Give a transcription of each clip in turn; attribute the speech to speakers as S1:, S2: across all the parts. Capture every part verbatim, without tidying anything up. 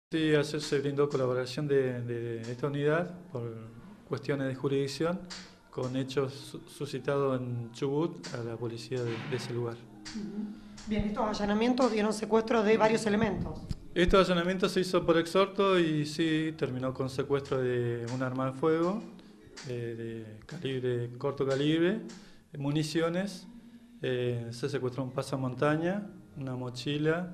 S1: Sí, ayer se brindó colaboración de, de esta unidad por cuestiones de jurisdicción con hechos su- suscitados en Chubut a la policía de, de ese lugar.
S2: Bien, estos allanamientos dieron secuestro de varios elementos.
S1: Este allanamiento se hizo por exhorto y sí terminó con secuestro de un arma de fuego eh, de calibre, corto calibre, municiones, eh, se secuestró un pasamontaña, una mochila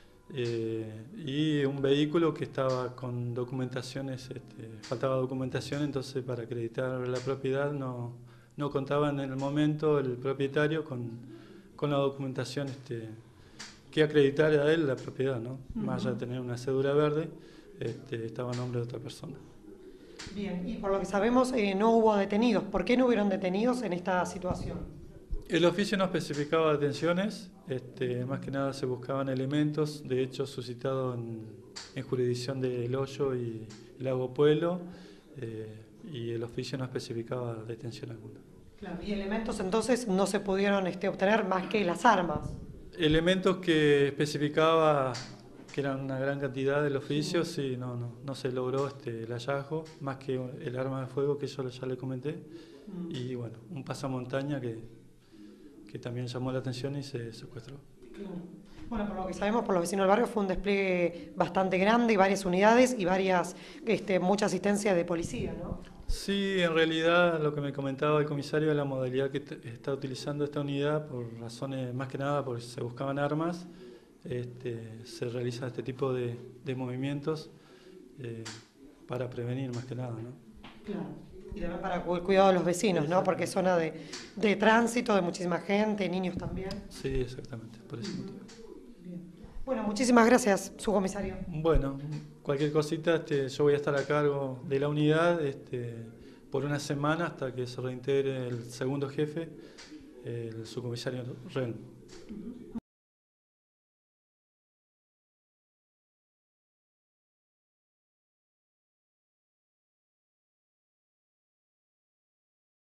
S1: eh, y un vehículo que estaba con documentaciones, este, faltaba documentación, entonces para acreditar la propiedad no, no contaba en el momento el propietario con, con la documentación este, que acreditar a él la propiedad, ¿no? Uh-huh. Más allá de tener una cédula verde, este, estaba a nombre de otra persona.
S2: Bien, y por lo que sabemos eh, no hubo detenidos. ¿Por qué no hubieron detenidos en esta situación?
S1: El oficio no especificaba detenciones, este, más que nada se buscaban elementos de hechos suscitados en, en jurisdicción de El Hoyo y Lago Puelo, eh, y el oficio no especificaba detención alguna.
S2: Claro, y elementos entonces no se pudieron este, obtener más que las armas.
S1: Elementos que especificaba que eran una gran cantidad del oficio, sí, sí no, no, no se logró este, el hallazgo, más que el arma de fuego que yo ya le comenté, mm. y bueno, un pasamontaña que, que también llamó la atención y se secuestró.
S2: Claro. Bueno, por lo que sabemos por los vecinos del barrio fue un despliegue bastante grande y varias unidades y varias, este, mucha asistencia de policía, ¿no?
S1: Sí, en realidad lo que me comentaba el comisario es la modalidad que está utilizando esta unidad por razones, más que nada porque se buscaban armas, este, se realiza este tipo de, de movimientos eh, para prevenir más que nada, ¿no?
S2: Claro. Y también para el cuidado de los vecinos, ¿no? Porque es zona de, de tránsito de muchísima gente, niños también.
S1: Sí, exactamente, por ese motivo.
S2: Bien. Bueno, muchísimas gracias, subcomisario.
S1: Bueno, cualquier cosita, este, yo voy a estar a cargo de la unidad este, por una semana hasta que se reintegre el segundo jefe, el subcomisario Ren.